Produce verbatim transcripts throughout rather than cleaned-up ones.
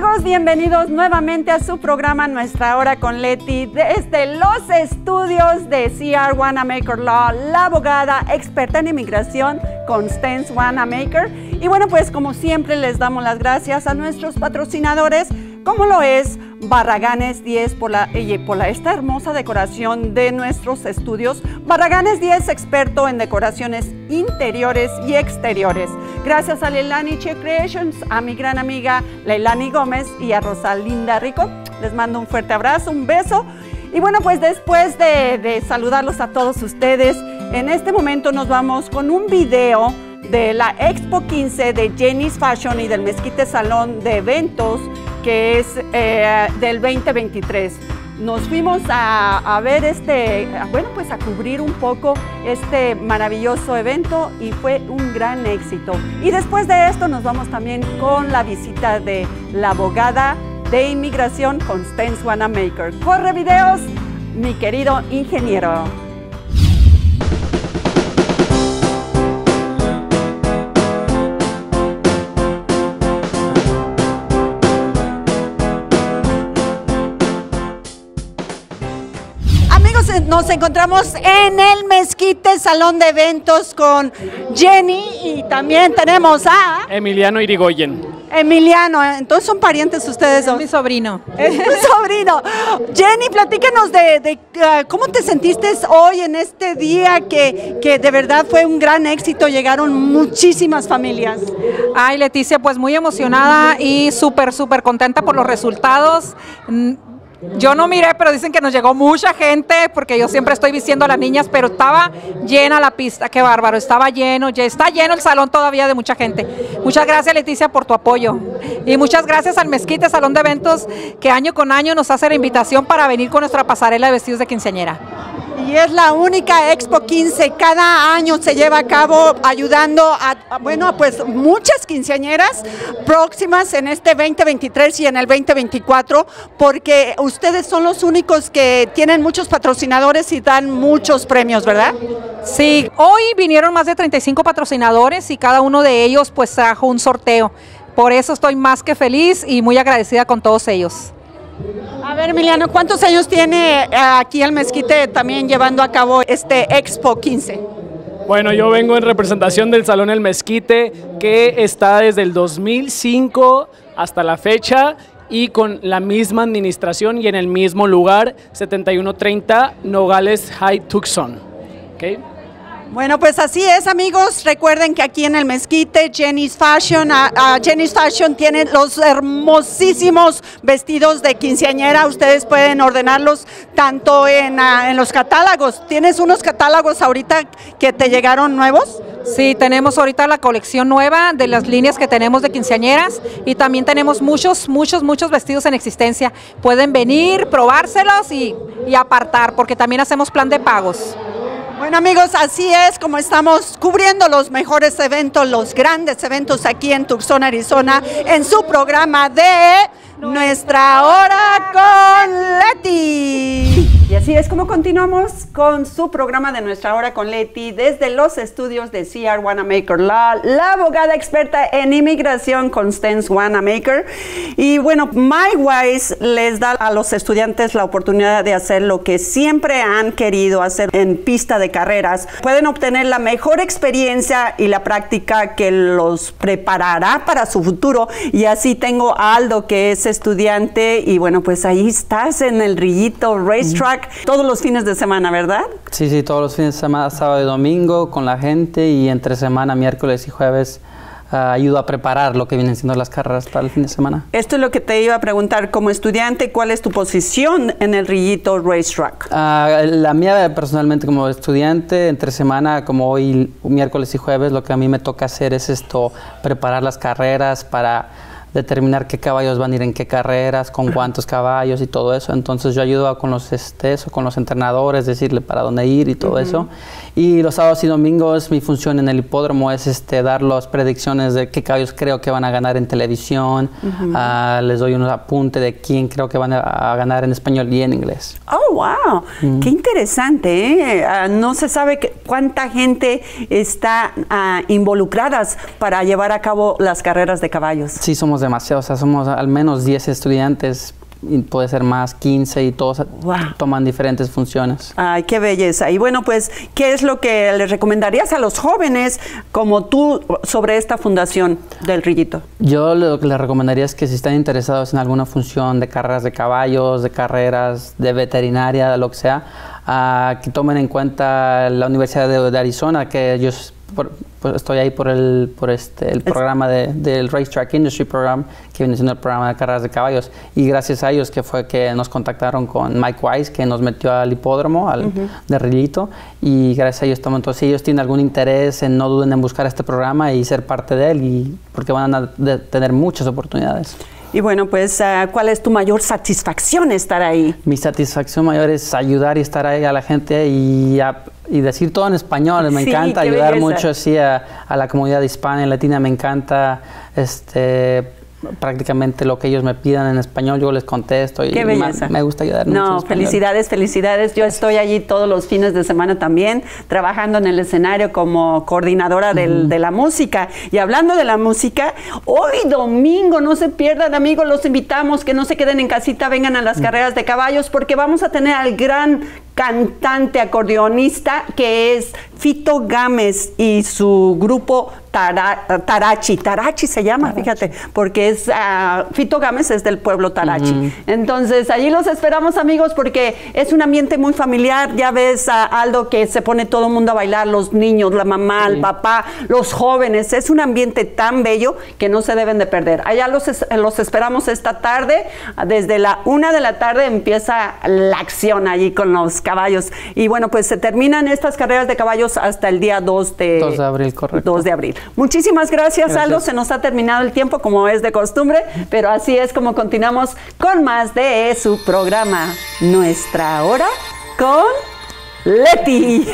amigos, bienvenidos nuevamente a su programa Nuestra Hora con Leti desde los estudios de C R Wanamaker Law, la abogada experta en inmigración Constance Wanamaker. Y bueno, pues como siempre les damos las gracias a nuestros patrocinadores, como lo es Barraganes diez por, la, por la, esta hermosa decoración de nuestros estudios. Barraganes diez, experto en decoraciones interiores y exteriores. Gracias a Leilani Che Creations, a mi gran amiga Leilani Gómez y a Rosalinda Rico. Les mando un fuerte abrazo, un beso. Y bueno, pues después de, de saludarlos a todos ustedes, en este momento nos vamos con un video de la Expo quince de Jenny's Fashion y del Mezquite Salón de Eventos, que es eh, del veinte veintitrés. Nos fuimos a, a ver este, bueno, pues a cubrir un poco este maravilloso evento y fue un gran éxito. Y después de esto nos vamos también con la visita de la abogada de inmigración Constance Wanamaker. Corre videos, mi querido ingeniero. Nos encontramos en el Mezquite Salón de Eventos con Jenny y también tenemos a... Emiliano Irigoyen. Emiliano, entonces son parientes ustedes dos. Es mi sobrino. Es mi sobrino. Jenny, platícanos de, de uh, cómo te sentiste hoy en este día que, que de verdad fue un gran éxito, llegaron muchísimas familias. Ay, Leticia, pues muy emocionada y súper, súper contenta por los resultados. Yo no miré, pero dicen que nos llegó mucha gente, porque yo siempre estoy vistiendo a las niñas, pero estaba llena la pista, qué bárbaro, estaba lleno, ya está lleno el salón todavía de mucha gente. Muchas gracias, Leticia, por tu apoyo. Y muchas gracias al Mezquite Salón de Eventos, que año con año nos hace la invitación para venir con nuestra pasarela de vestidos de quinceañera. Y es la única Expo quince, cada año se lleva a cabo ayudando a, a, bueno, pues muchas quinceañeras próximas en este veinte veintitrés y en el veinte veinticuatro, porque ustedes son los únicos que tienen muchos patrocinadores y dan muchos premios, ¿verdad? Sí, hoy vinieron más de treinta y cinco patrocinadores y cada uno de ellos pues trajo un sorteo. Por eso estoy más que feliz y muy agradecida con todos ellos. A ver, Emiliano, ¿cuántos años tiene aquí el Mezquite también llevando a cabo este Expo quince? Bueno, yo vengo en representación del Salón El Mezquite, que está desde el dos mil cinco hasta la fecha y con la misma administración y en el mismo lugar, setenta y uno treinta Nogales High Tucson. ¿Okay? Bueno, pues así es, amigos. Recuerden que aquí en el Mezquite, Jenny's Fashion, uh, uh, Jenny's Fashion tiene los hermosísimos vestidos de quinceañera. Ustedes pueden ordenarlos tanto en, uh, en los catálogos. ¿Tienes unos catálogos ahorita que te llegaron nuevos? Sí, tenemos ahorita la colección nueva de las líneas que tenemos de quinceañeras y también tenemos muchos, muchos, muchos vestidos en existencia. Pueden venir, probárselos y, y apartar, porque también hacemos plan de pagos. Bueno, amigos, así es como estamos cubriendo los mejores eventos, los grandes eventos aquí en Tucson, Arizona, en su programa de Nuestra Hora con Leti. Y así es como continuamos con su programa de Nuestra Hora con Leti desde los estudios de C R Wanamaker Law, la abogada experta en inmigración Constance Wanamaker. Y bueno, MyWise les da a los estudiantes la oportunidad de hacer lo que siempre han querido hacer en pista de carreras. Pueden obtener la mejor experiencia y la práctica que los preparará para su futuro. Y así tengo a Aldo, que es estudiante, y bueno, pues ahí estás en el Rillito Racetrack mm. todos los fines de semana, ¿verdad? Sí, sí, todos los fines de semana, sábado y domingo con la gente, y entre semana, miércoles y jueves, uh, ayudo a preparar lo que vienen siendo las carreras para el fin de semana. Esto es lo que te iba a preguntar, como estudiante, ¿cuál es tu posición en el Rillito Racetrack? Uh, la mía personalmente como estudiante, entre semana, como hoy, miércoles y jueves, lo que a mí me toca hacer es esto, preparar las carreras para determinar qué caballos van a ir en qué carreras, con cuántos caballos y todo eso. Entonces yo ayudo a, con los este, eso, con los entrenadores, decirle para dónde ir y todo uh-huh. eso. Y los sábados y domingos mi función en el hipódromo es este, dar las predicciones de qué caballos creo que van a ganar en televisión. Uh-huh. uh, les doy un apunte de quién creo que van a, a ganar en español y en inglés. Oh, wow. Uh-huh. Qué interesante, ¿eh? Uh, no se sabe que, cuánta gente está uh, involucradas para llevar a cabo las carreras de caballos. Sí, somos somos demasiados, o sea, somos al menos diez estudiantes, y puede ser más, quince, y todos wow. toman diferentes funciones. Ay, qué belleza. Y bueno, pues, ¿qué es lo que les recomendarías a los jóvenes como tú sobre esta fundación del Rillito? Yo lo que les recomendaría es que si están interesados en alguna función de carreras de caballos, de carreras de veterinaria, de lo que sea, uh, que tomen en cuenta la Universidad de, de Arizona, que ellos... Por, por, estoy ahí por el por este el programa de, del Racetrack Industry Program, que viene siendo el programa de carreras de caballos, y gracias a ellos que fue que nos contactaron con Mike Wise, que nos metió al hipódromo al, uh-huh. de Rillito, y gracias a ellos estamos. Entonces, si ellos tienen algún interés, en, no duden en buscar este programa y ser parte de él, y porque van a de, tener muchas oportunidades. Y bueno, pues, uh, ¿cuál es tu mayor satisfacción estar ahí? Mi satisfacción mayor es ayudar y estar ahí a la gente y, a, y decir todo en español. Me sí, encanta ayudar belleza. mucho así a, a la comunidad hispana y latina. Me encanta este prácticamente lo que ellos me pidan en español, yo les contesto y Qué belleza. Me, me gusta ayudar no, mucho. Felicidades, felicidades. Yo estoy allí todos los fines de semana también, trabajando en el escenario como coordinadora del, uh-huh. de la música. Y hablando de la música, hoy domingo, no se pierdan, amigos, los invitamos que no se queden en casita, vengan a las uh-huh. carreras de caballos, porque vamos a tener al gran cantante acordeonista que es Fito Gámez y su grupo Tara, Tarachi, Tarachi se llama, Tarachi. Fíjate, porque es uh, Fito Gámez es del pueblo Tarachi. Uh-huh. Entonces, allí los esperamos, amigos, porque es un ambiente muy familiar. Ya ves a Aldo que se pone todo el mundo a bailar, los niños, la mamá, sí. el papá, los jóvenes. Es un ambiente tan bello que no se deben de perder. Allá los, los esperamos esta tarde. Desde la una de la tarde empieza la acción allí con los caballos. Y bueno, pues se terminan estas carreras de caballos hasta el día dos de abril, correcto. dos de abril. Muchísimas gracias, gracias, Aldo. Se nos ha terminado el tiempo, como es de costumbre, pero así es como continuamos con más de su programa, Nuestra Hora con Leti.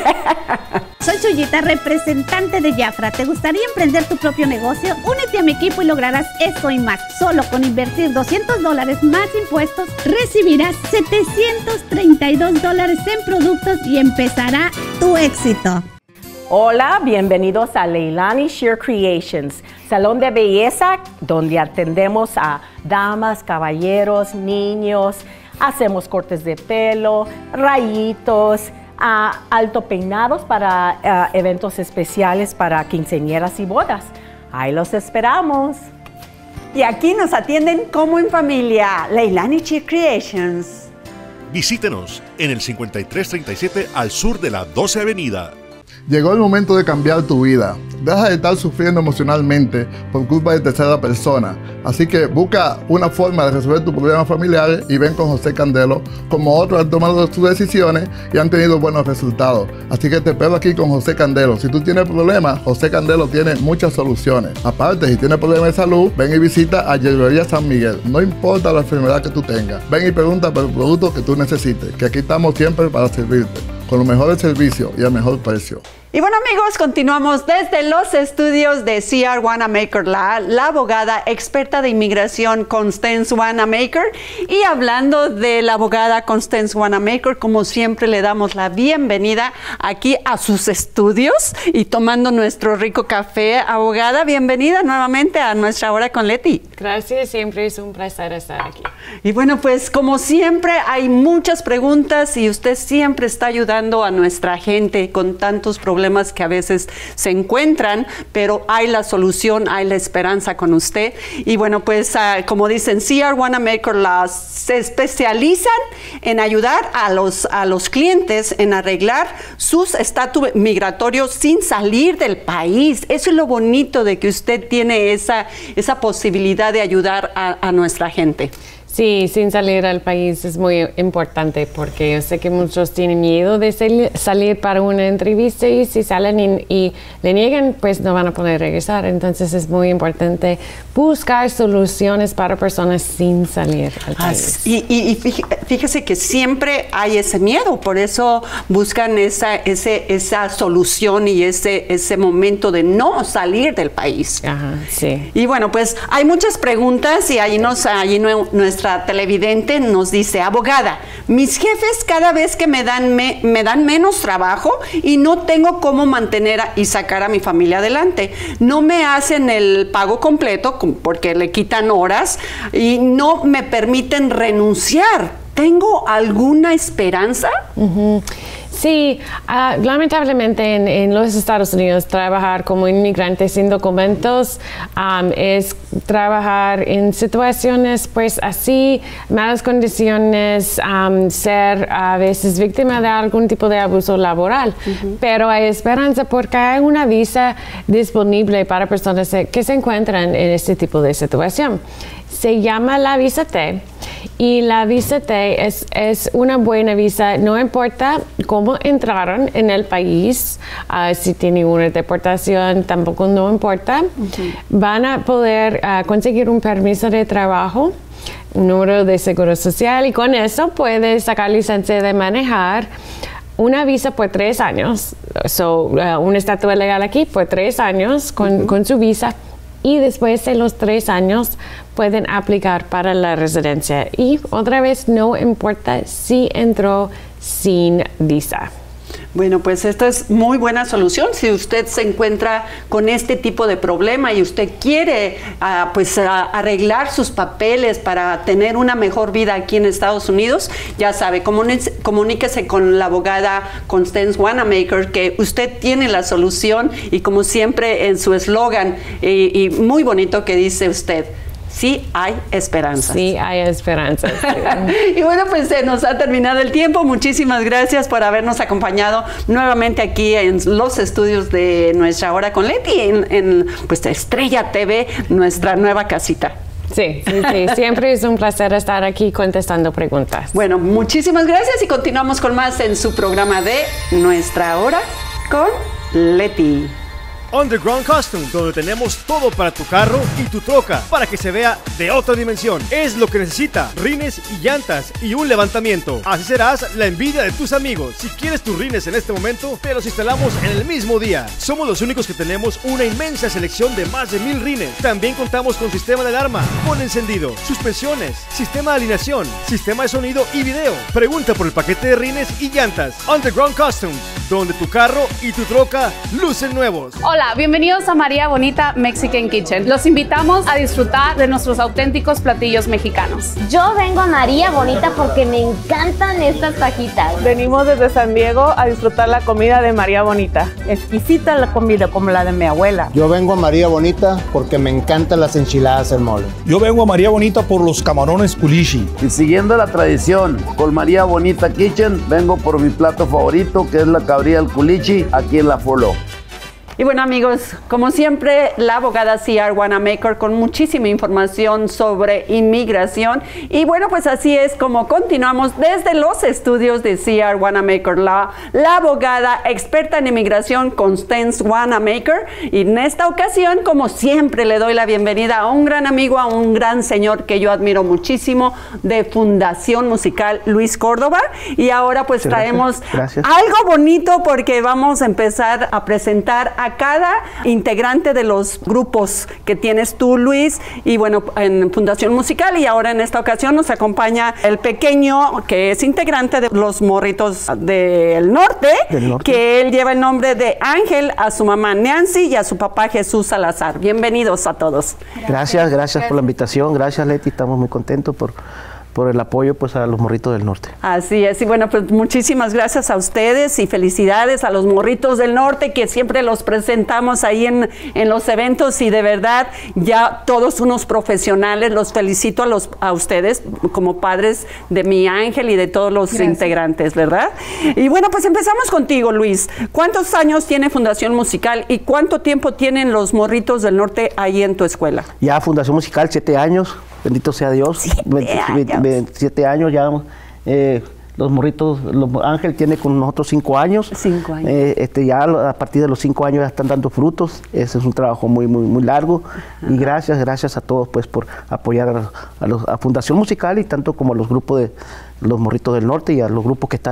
Soy Chuyita, representante de Jafra. ¿Te gustaría emprender tu propio negocio? Únete a mi equipo y lograrás eso y más. Solo con invertir doscientos dólares más impuestos, recibirás setecientos treinta y dos dólares en productos y empezará tu éxito. Hola, bienvenidos a Leilani Shear Creations, salón de belleza donde atendemos a damas, caballeros, niños, hacemos cortes de pelo, rayitos, uh, alto peinados para uh, eventos especiales para quinceañeras y bodas. Ahí los esperamos. Y aquí nos atienden como en familia, Leilani Shear Creations. Visítenos en el cincuenta y tres treinta y siete al sur de la doce Avenida. Llegó el momento de cambiar tu vida. Deja de estar sufriendo emocionalmente por culpa de tercera persona. Así que busca una forma de resolver tus problemas familiares y ven con José Candelo. Como otros han tomado sus decisiones y han tenido buenos resultados. Así que te espero aquí con José Candelo. Si tú tienes problemas, José Candelo tiene muchas soluciones. Aparte, si tienes problemas de salud, ven y visita a Hierbería San Miguel. No importa la enfermedad que tú tengas. Ven y pregunta por el producto que tú necesites, que aquí estamos siempre para servirte, con los mejores servicios y al mejor precio. Y bueno, amigos, continuamos desde los estudios de C R Wanamaker Law, la abogada experta de inmigración Constance Wanamaker. Y hablando de la abogada Constance Wanamaker, como siempre le damos la bienvenida aquí a sus estudios y tomando nuestro rico café. Abogada, bienvenida nuevamente a Nuestra Hora con Leti. Gracias, siempre es un placer estar aquí. Y bueno, pues como siempre hay muchas preguntas y usted siempre está ayudando a nuestra gente con tantos problemas que a veces se encuentran, pero hay la solución, hay la esperanza con usted. Y bueno, pues uh, como dicen, C R Wanamaker Law se especializan en ayudar a los, a los clientes en arreglar sus estatus migratorios sin salir del país. Eso es lo bonito de que usted tiene esa, esa posibilidad de ayudar a, a nuestra gente. Sí, sin salir al país es muy importante porque yo sé que muchos tienen miedo de sal salir para una entrevista y si salen y, y le niegan, pues no van a poder regresar. Entonces es muy importante buscar soluciones para personas sin salir al país. Ah, y, y, y fíjese que siempre hay ese miedo, por eso buscan esa, ese, esa solución y ese, ese momento de no salir del país. Ajá, sí. Y bueno, pues hay muchas preguntas y ahí, nos, allí nuestra nuestra televidente nos dice, abogada, mis jefes cada vez que me dan, me, me dan menos trabajo y no tengo cómo mantener a, y sacar a mi familia adelante. No me hacen el pago completo porque le quitan horas y no me permiten renunciar. ¿Tengo alguna esperanza? Uh-huh. Sí, uh, lamentablemente en, en los Estados Unidos trabajar como inmigrante sin documentos um, es trabajar en situaciones pues así, malas condiciones, um, ser a veces víctima de algún tipo de abuso laboral. Uh-huh. Pero hay esperanza porque hay una visa disponible para personas que se encuentran en este tipo de situación. Se llama la visa T y la visa T es, es una buena visa, no importa cómo entraron en el país, uh, si tienen una deportación tampoco no importa, uh-huh. Van a poder uh, conseguir un permiso de trabajo, un número de seguro social y con eso puede sacar licencia de manejar. Una visa por tres años, so, uh, un estatus legal aquí por tres años con, uh-huh. con su visa. Y después de los tres años pueden aplicar para la residencia. Y otra vez, no importa si entró sin visa. Bueno, pues esto es muy buena solución. Si usted se encuentra con este tipo de problema y usted quiere uh, pues uh, arreglar sus papeles para tener una mejor vida aquí en Estados Unidos, ya sabe, comuníquese, comuníquese con la abogada Constance Wanamaker, que usted tiene la solución y como siempre en su eslogan y, y muy bonito que dice usted, sí hay esperanza. Sí hay esperanza. Sí. Y bueno, pues se nos ha terminado el tiempo. Muchísimas gracias por habernos acompañado nuevamente aquí en los estudios de Nuestra Hora con Leti, en, en pues Estrella T V, nuestra nueva casita. Sí, sí, sí, siempre es un placer estar aquí contestando preguntas. Bueno, muchísimas gracias y continuamos con más en su programa de Nuestra Hora con Leti. Underground Custom, donde tenemos todo para tu carro y tu troca, para que se vea de otra dimensión. Es lo que necesita, rines y llantas y un levantamiento. Así serás la envidia de tus amigos. Si quieres tus rines en este momento, te los instalamos en el mismo día. Somos los únicos que tenemos una inmensa selección de más de mil rines. También contamos con sistema de alarma, con encendido, suspensiones, sistema de alineación, sistema de sonido y video. Pregunta por el paquete de rines y llantas. Underground Customs, donde tu carro y tu troca lucen nuevos. Hola, bienvenidos a María Bonita Mexican Kitchen. Los invitamos a disfrutar de nuestros auténticos platillos mexicanos. Yo vengo a María Bonita porque me encantan estas fajitas. Venimos desde San Diego a disfrutar la comida de María Bonita. Exquisita la comida como la de mi abuela. Yo vengo a María Bonita porque me encantan las enchiladas al mole. Yo vengo a María Bonita por los camarones culichi. Y siguiendo la tradición, con María Bonita Kitchen, vengo por mi plato favorito, que es la cabrilla al culichi, aquí en La Folo. Y bueno, amigos, como siempre, la abogada C R Wanamaker con muchísima información sobre inmigración. Y bueno, pues así es como continuamos desde los estudios de C R Wanamaker Law, la abogada experta en inmigración Constance Wanamaker. Y en esta ocasión, como siempre, le doy la bienvenida a un gran amigo, a un gran señor que yo admiro muchísimo, de Fundación Musical, Luis Córdoba. Y ahora pues Gracias. traemos Gracias. algo bonito porque vamos a empezar a presentar a a cada integrante de los grupos que tienes tú, Luis, y bueno, en Fundación Musical. Y ahora en esta ocasión nos acompaña el pequeño que es integrante de los Morritos del Norte, del Norte, que él lleva el nombre de Ángel, a su mamá Nancy y a su papá Jesús Salazar. Bienvenidos a todos. Gracias, gracias, gracias por la invitación. Gracias, Leti, estamos muy contentos por por el apoyo pues a los Morritos del Norte. Así es, y bueno, pues muchísimas gracias a ustedes y felicidades a los Morritos del Norte, que siempre los presentamos ahí en, en los eventos, y de verdad ya todos unos profesionales. Los felicito a, los, a ustedes como padres de mi Ángel y de todos los gracias. integrantes, ¿verdad? Y bueno, pues empezamos contigo, Luis. ¿Cuántos años tiene Fundación Musical y cuánto tiempo tienen los Morritos del Norte ahí en tu escuela? Ya Fundación Musical, siete años. Bendito sea Dios, siete años, veintisiete años ya. Eh, los Morritos, los, Ángel tiene con nosotros cinco años. Cinco años. Eh, este, ya a partir de los cinco años ya están dando frutos. Ese es un trabajo muy, muy, muy largo. Ajá. Y gracias, gracias a todos pues por apoyar a, a, los, a Fundación Musical, y tanto como a los grupos de los Morritos del Norte y a los grupos que están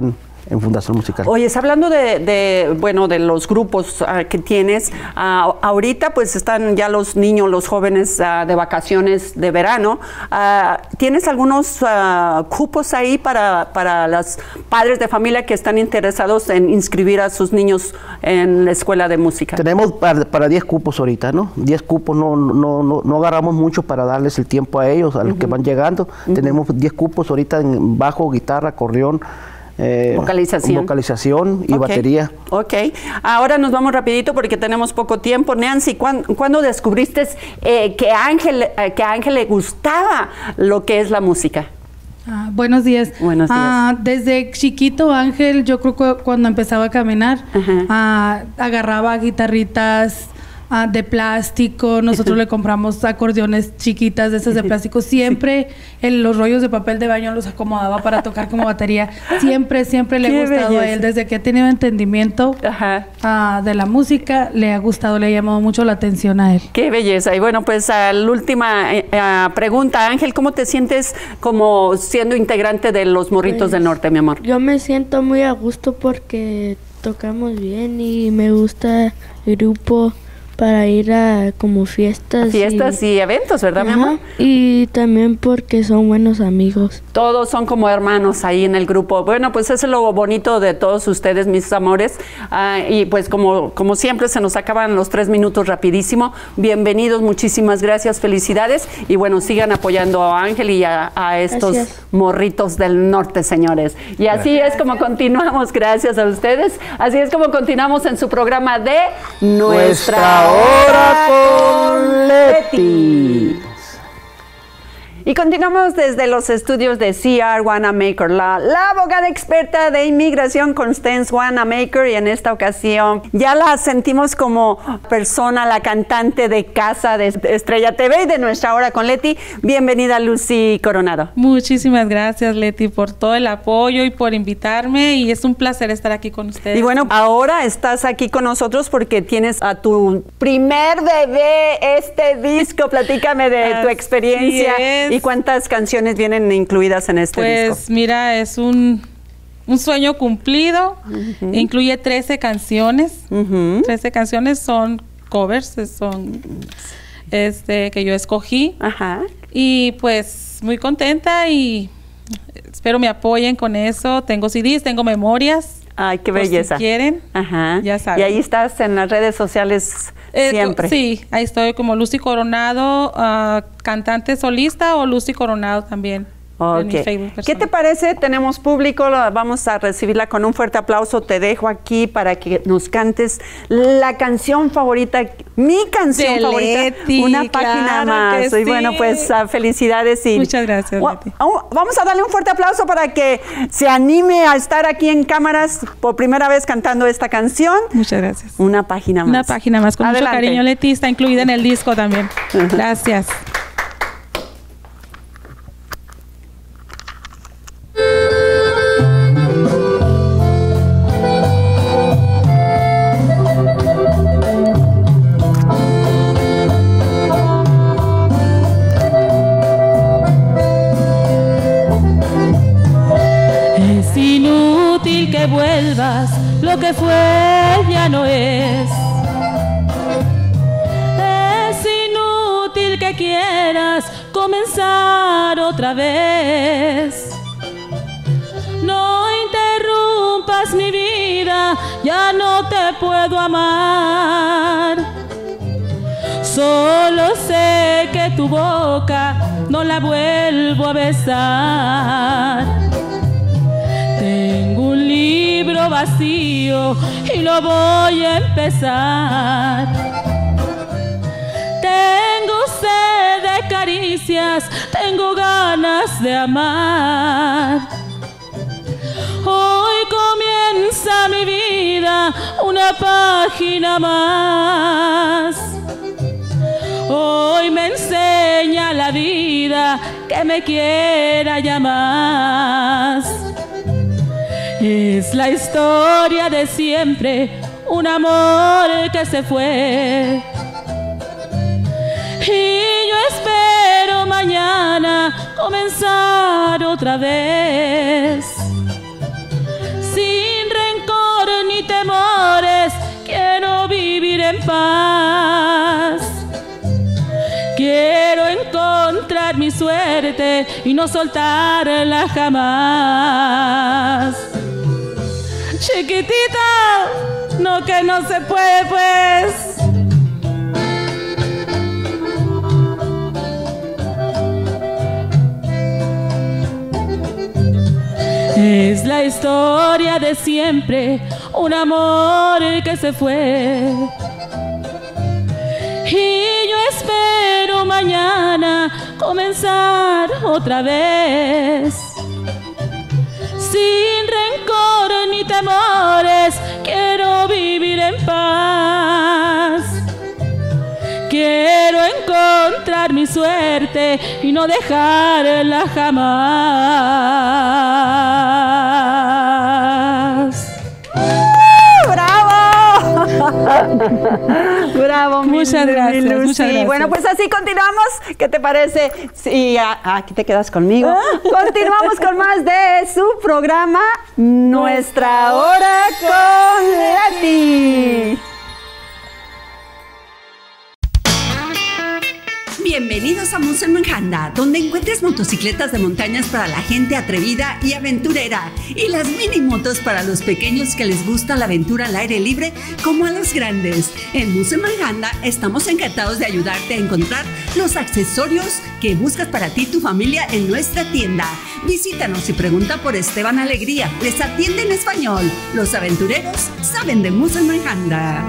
en Fundación Musical. Oye, está hablando de, de, bueno, de los grupos uh, que tienes. Uh, ahorita pues están ya los niños, los jóvenes uh, de vacaciones de verano. Uh, ¿Tienes algunos uh, cupos ahí para, para los padres de familia que están interesados en inscribir a sus niños en la escuela de música? Tenemos para diez cupos ahorita, ¿no? diez cupos, no, no, no, no agarramos mucho para darles el tiempo a ellos, a los uh-huh. que van llegando. Uh-huh. Tenemos diez cupos ahorita en bajo, guitarra, acordeón, Eh, vocalización, vocalización y okay. batería. Ok, ahora nos vamos rapidito porque tenemos poco tiempo. Nancy, ¿cuándo, ¿cuándo descubriste eh, que, Ángel, eh, que a Ángel le gustaba lo que es la música? Ah, buenos días. Buenos días. Ah, desde chiquito Ángel, yo creo que cuando empezaba a caminar, uh-huh. ah, agarraba guitarritas Ah, de plástico, nosotros le compramos acordeones chiquitas de esas de plástico, siempre sí. en los rollos de papel de baño los acomodaba para tocar como batería, siempre, siempre le ha gustado belleza. a él, desde que ha tenido entendimiento uh, de la música, le ha gustado, le ha llamado mucho la atención a él. Qué belleza. Y bueno, pues a la última eh, uh, pregunta, Ángel, ¿cómo te sientes como siendo integrante de los Morritos pues, del Norte, mi amor? Yo me siento muy a gusto porque tocamos bien y me gusta el grupo para ir a como fiestas. Fiestas y, y eventos, ¿verdad, ajá, mi amor? Y también porque son buenos amigos. Todos son como hermanos ahí en el grupo. Bueno, pues eso es lo bonito de todos ustedes, mis amores. Uh, y pues como, como siempre se nos acaban los tres minutos rapidísimo. Bienvenidos, muchísimas gracias, felicidades. Y bueno, sigan apoyando a Ángel y a, a estos gracias. Morritos del Norte, señores. Y así gracias. es como continuamos, gracias a ustedes. Así es como continuamos en su programa de Nuestra Hora con Leti. Y continuamos desde los estudios de C R Wanamaker Law, la abogada experta de inmigración Constance Wanamaker, y en esta ocasión ya la sentimos como persona, la cantante de casa de Estrella T V y de Nuestra Hora con Leti. Bienvenida, Lucy Coronado. Muchísimas gracias, Leti, por todo el apoyo y por invitarme, y es un placer estar aquí con ustedes. Y bueno, ahora estás aquí con nosotros porque tienes a tu primer bebé, este disco. Platícame de Así tu experiencia. Es. ¿Y cuántas canciones vienen incluidas en este pues, disco? Pues mira, es un, un sueño cumplido. Uh-huh. Incluye trece canciones. Uh-huh. trece canciones son covers, son este que yo escogí. Ajá. Y pues muy contenta y espero me apoyen con eso. Tengo C Ds, tengo memorias. Ay, qué belleza. Si quieren, Ajá. ya saben. Y ahí estás en las redes sociales eh, siempre. Sí, ahí estoy como Lucy Coronado, uh, cantante solista, o Lucy Coronado también. Okay. ¿Qué te parece? Tenemos público, vamos a recibirla con un fuerte aplauso. Te dejo aquí para que nos cantes la canción favorita, mi canción de favorita, Leti, una página claro más. Que y sí. bueno, pues uh, felicidades. Y muchas gracias, Leti. Vamos a darle un fuerte aplauso para que se anime a estar aquí en cámaras por primera vez cantando esta canción. Muchas gracias. Una página más. Una página más, con Adelante. mucho cariño, Leti, está incluida en el disco también. Uh-huh. Gracias. Es inútil que vuelvas, lo que fue ya no es. Es inútil que quieras comenzar otra vez. No interrumpas mi vida, ya no te puedo amar. Solo sé que tu boca no la vuelvo a besar. Tengo un libro vacío y lo voy a empezar. Tengo sed de caricias, tengo ganas de amar. Hoy comienza mi vida, una página más. Hoy me enseña la vida que me quiera ya más. Es la historia de siempre, un amor que se fue. Y yo espero mañana comenzar otra vez. Si paz. Quiero encontrar mi suerte y no soltarla jamás. Chiquitita, no que no se puede pues. Es la historia de siempre, un amor que se fue. Y yo espero mañana comenzar otra vez. Sin rencor ni temores, quiero vivir en paz. Quiero encontrar mi suerte y no dejarla jamás. ¡Bravo! Bravo, muchas gracias, Lucy. muchas gracias. Bueno, pues así continuamos. ¿Qué te parece? Sí, ah, aquí te quedas conmigo. Continuamos con más de su programa Nuestra Hora con Leti. Bienvenidos a Musselman Honda, donde encuentres motocicletas de montañas para la gente atrevida y aventurera y las mini motos para los pequeños que les gusta la aventura al aire libre como a los grandes. En Musselman Honda estamos encantados de ayudarte a encontrar los accesorios que buscas para ti y tu familia en nuestra tienda. Visítanos y pregunta por Esteban Alegría. Les atiende en español. Los aventureros saben de Musselman Honda.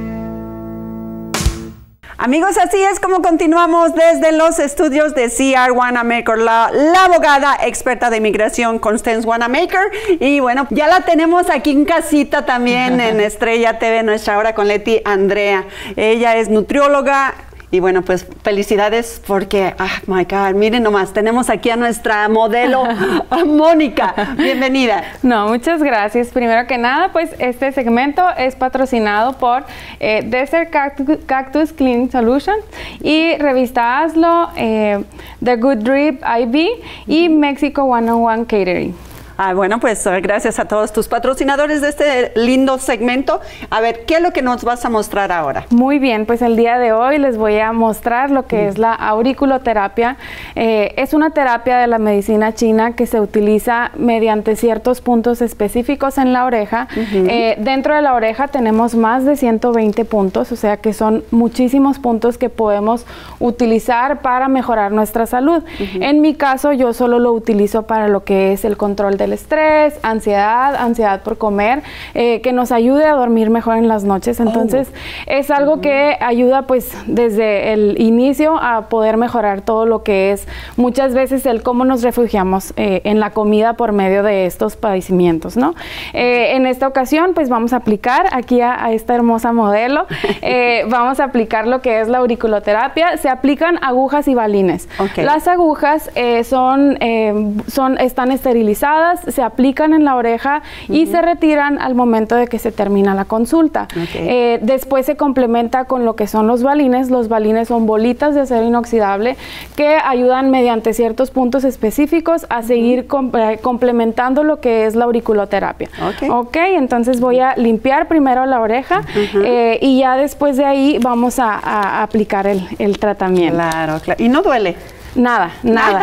Amigos, así es como continuamos desde los estudios de C R Wanamaker Law, la abogada experta de inmigración Constance Wanamaker. Y bueno, ya la tenemos aquí en casita también en Estrella T V, Nuestra Hora con Leti, Andrea. Ella es nutrióloga. Y bueno, pues felicidades porque, oh my God, miren nomás, tenemos aquí a nuestra modelo, a Mónica. Bienvenida. No, muchas gracias. Primero que nada, pues este segmento es patrocinado por eh, Desert Cactus, Cactus Clean Solution y Revista Hazlo, eh, The Good Drip I V y Mexico one oh one Catering. Ah, bueno, pues gracias a todos tus patrocinadores de este lindo segmento. A ver, ¿qué es lo que nos vas a mostrar ahora? Muy bien, pues el día de hoy les voy a mostrar lo que es la auriculoterapia. Eh, es una terapia de la medicina china que se utiliza mediante ciertos puntos específicos en la oreja. Uh-huh. eh, dentro de la oreja tenemos más de ciento veinte puntos, o sea que son muchísimos puntos que podemos utilizar para mejorar nuestra salud. Uh-huh. En mi caso, yo solo lo utilizo para lo que es el control del estrés, ansiedad, ansiedad por comer, eh, que nos ayude a dormir mejor en las noches. Entonces, oh. es algo uh-huh. que ayuda pues desde el inicio a poder mejorar todo lo que es muchas veces el cómo nos refugiamos eh, en la comida por medio de estos padecimientos, ¿no? Eh, en esta ocasión pues vamos a aplicar aquí a, a esta hermosa modelo, eh, vamos a aplicar lo que es la auriculoterapia. Se aplican agujas y balines. Okay. Las agujas eh, son, eh, son, están esterilizadas, se aplican en la oreja uh-huh. y se retiran al momento de que se termina la consulta. Okay. Eh, después se complementa con lo que son los balines. Los balines son bolitas de acero inoxidable que ayudan mediante ciertos puntos específicos a uh-huh. seguir com eh, complementando lo que es la auriculoterapia. Okay. Ok, entonces voy a limpiar primero la oreja uh-huh. eh, y ya después de ahí vamos a, a aplicar el, el tratamiento. Claro, claro. ¿Y no duele? Nada, nada.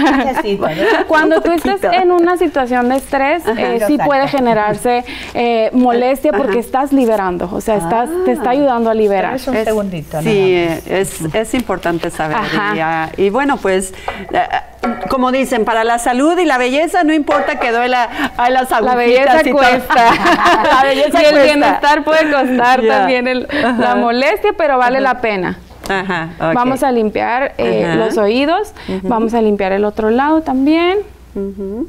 Cuando tú estés en una situación de estrés, eh, sí puede generarse eh, molestia porque Ajá. estás liberando, o sea, estás, ah, te está ayudando a liberar. Es un es, segundito. Sí, es, es importante saber. Y, y bueno, pues, eh, como dicen, para la salud y la belleza no importa que duela a las agujitas. La belleza y cuesta. La belleza y el cuesta. Bienestar puede costar yeah. también el, la molestia, pero vale Ajá. la pena. Ajá, okay. Vamos a limpiar eh, los oídos, uh-huh. vamos a limpiar el otro lado también. Uh-huh.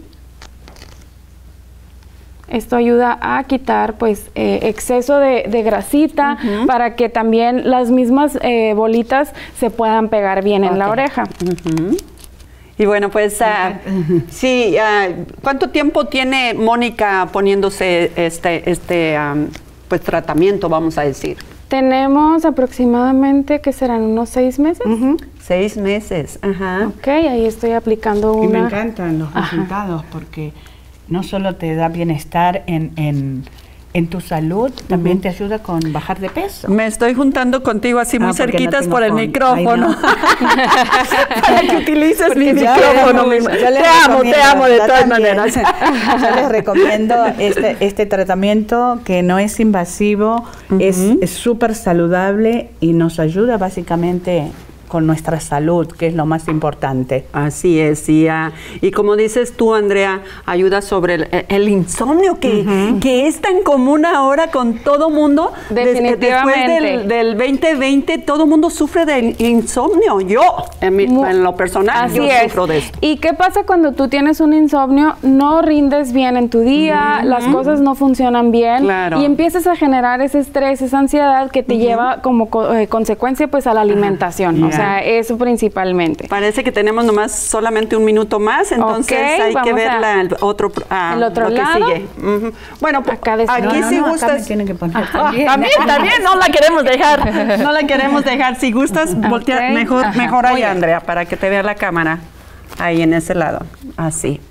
Esto ayuda a quitar pues eh, exceso de, de grasita uh-huh. para que también las mismas eh, bolitas se puedan pegar bien okay. en la oreja. Uh-huh. Y bueno, pues uh, sí, uh, ¿cuánto tiempo tiene Mónica poniéndose este, este um, pues tratamiento, vamos a decir? Tenemos aproximadamente, que serán unos seis meses. Uh-huh. Seis meses, ajá. Ok, ahí estoy aplicando una... Y me encantan los ajá. resultados porque no solo te da bienestar en, en, en tu salud, también uh-huh. te ayuda con bajar de peso. Me estoy juntando contigo así muy ah, cerquitas no por el micrófono. No. Para que utilices porque mi micrófono. Les, te amo, te amo de todas también. maneras. Yo les recomiendo este, este tratamiento que no es invasivo, uh-huh. es súper saludable y nos ayuda básicamente con nuestra salud, que es lo más importante. Así es, y, uh, y como dices tú, Andrea, ayuda sobre el, el insomnio, que, uh-huh. que es tan común ahora con todo mundo. Definitivamente. Después del, del veinte veinte, todo mundo sufre de insomnio. Yo, en, mi, en lo personal, Así yo es. sufro de esto. ¿Y qué pasa cuando tú tienes un insomnio? No rindes bien en tu día, uh-huh. las cosas no funcionan bien, claro. y empiezas a generar ese estrés, esa ansiedad que te uh-huh. lleva como co eh, consecuencia pues a la alimentación. Uh-huh. yeah. O sea, eso principalmente. Parece que tenemos nomás solamente un minuto más, entonces okay, hay que ver la, el otro, uh, el otro lo lado. que sigue. Uh-huh. Bueno, pues acá aquí no, no, si no, gustas. Acá me tienen que poner ah, también, también, también, no la queremos dejar, no la queremos dejar. Si gustas, voltea okay. mejor, Ajá. mejor ahí, Andrea, para que te vea la cámara. Ahí en ese lado, así.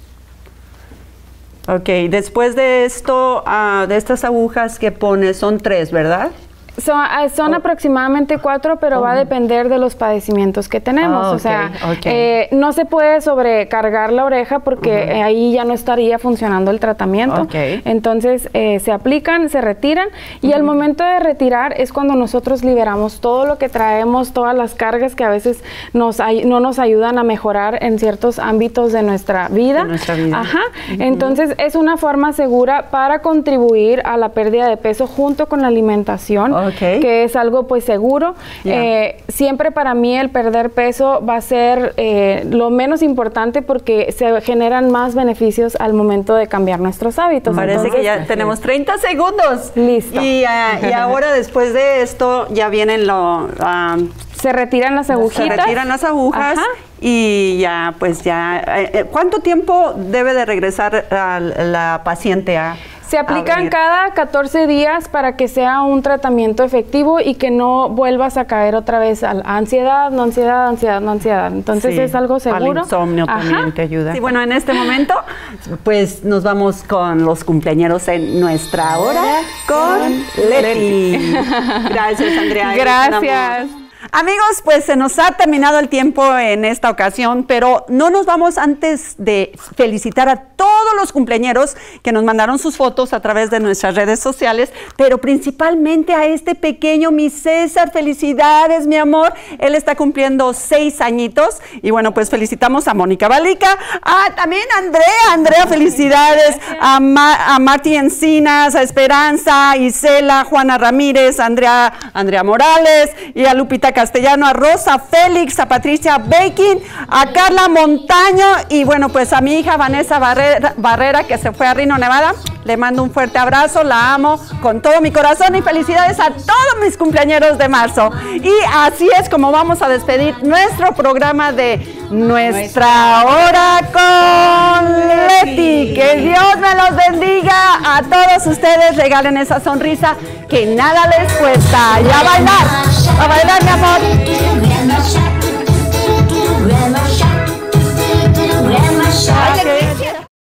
Ok, después de esto, uh, de estas agujas que pones, son tres, ¿verdad? Son, son oh. aproximadamente cuatro, pero oh. va a depender de los padecimientos que tenemos. Oh, okay, o sea, okay. eh, no se puede sobrecargar la oreja porque uh-huh. eh, ahí ya no estaría funcionando el tratamiento. Okay. Entonces, eh, se aplican, se retiran y uh-huh. al momento de retirar es cuando nosotros liberamos todo lo que traemos, todas las cargas que a veces nos no nos ayudan a mejorar en ciertos ámbitos de nuestra vida. De nuestra vida. Ajá. Uh-huh. Entonces, es una forma segura para contribuir a la pérdida de peso junto con la alimentación. Oh. Okay. Que es algo pues seguro. Yeah. Eh, siempre para mí el perder peso va a ser eh, lo menos importante porque se generan más beneficios al momento de cambiar nuestros hábitos. Parece Entonces, que ya tenemos treinta segundos. Listo. Y, uh, y ahora después de esto ya vienen lo... Um, se retiran las agujitas. Se retiran las agujas. Ajá. Y ya, pues ya... Eh, ¿Cuánto tiempo debe de regresar a la paciente a... Se aplican cada catorce días para que sea un tratamiento efectivo y que no vuelvas a caer otra vez a ansiedad, no ansiedad, ansiedad, no ansiedad. Entonces sí, es algo seguro. Al insomnio Ajá. también te ayuda. Sí, bueno, en este momento, pues nos vamos con los cumpleañeros en nuestra hora con Leti. Gracias, Andrea. Gracias. Amigos, pues se nos ha terminado el tiempo en esta ocasión, pero no nos vamos antes de felicitar a todos los cumpleañeros que nos mandaron sus fotos a través de nuestras redes sociales, pero principalmente a este pequeño, mi César. Felicidades, mi amor. Él está cumpliendo seis añitos y bueno, pues felicitamos a Mónica Balica, ah, también a Andrea, Andrea, felicidades, a, Ma, a Marti Encinas, a Esperanza, a Isela, Juana Ramírez, a Andrea, Andrea Morales y a Lupita Castellano, a Rosa Félix, a Patricia Baking, a Carla Montaño y bueno, pues a mi hija Vanessa Barrera, Barrera que se fue a Reno, Nevada. Le mando un fuerte abrazo, la amo con todo mi corazón y felicidades a todos mis cumpleañeros de marzo. Y así es como vamos a despedir nuestro programa de Nuestra Hora con Leti. Que Dios me los bendiga a todos ustedes, regalen esa sonrisa que nada les cuesta. Y a bailar, a bailar, mi amor.